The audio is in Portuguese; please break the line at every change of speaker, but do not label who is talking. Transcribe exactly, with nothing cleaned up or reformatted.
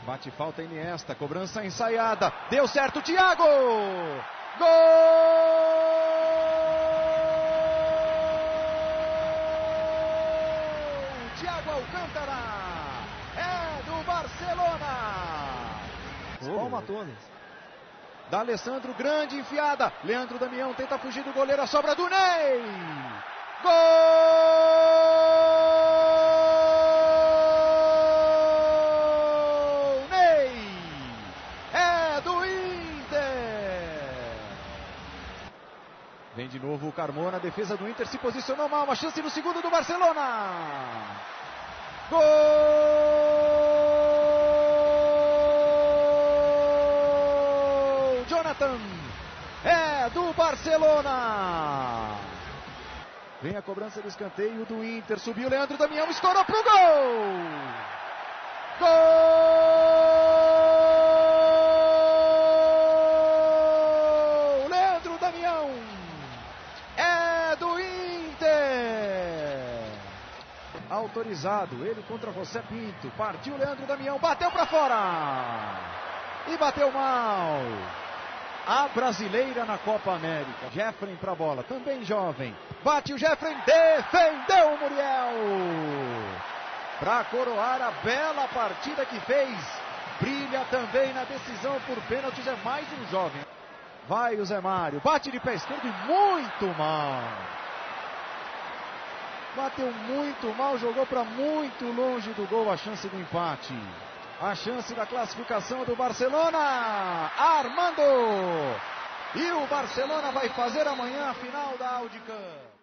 Bate falta Iniesta, cobrança ensaiada, deu certo, Thiago! Gol! Thiago Alcântara! É do Barcelona!
Palma todas.
Da Alessandro, grande enfiada, Leandro Damião tenta fugir do goleiro, a sobra do Ney! Gol! Vem de novo o Carmona, a defesa do Inter se posicionou mal, uma chance no segundo do Barcelona. Gol! Jonathan, é do Barcelona. Vem a cobrança do escanteio do Inter, subiu Leandro Damião, estourou pro gol. Gol! Autorizado, ele contra José Pinto, partiu Leandro Damião, bateu para fora e bateu mal. A brasileira na Copa América, Jeffrey para a bola, também jovem, bate o Jeffrey, defendeu o Muriel para coroar a bela partida que fez, brilha também na decisão por pênaltis, é mais um jovem. Vai o Zé Mário, bate de pé esquerdo e muito mal. Bateu muito mal, jogou para muito longe do gol, a chance do empate. A chance da classificação do Barcelona. Armando! E o Barcelona vai fazer amanhã a final da Audi Cup.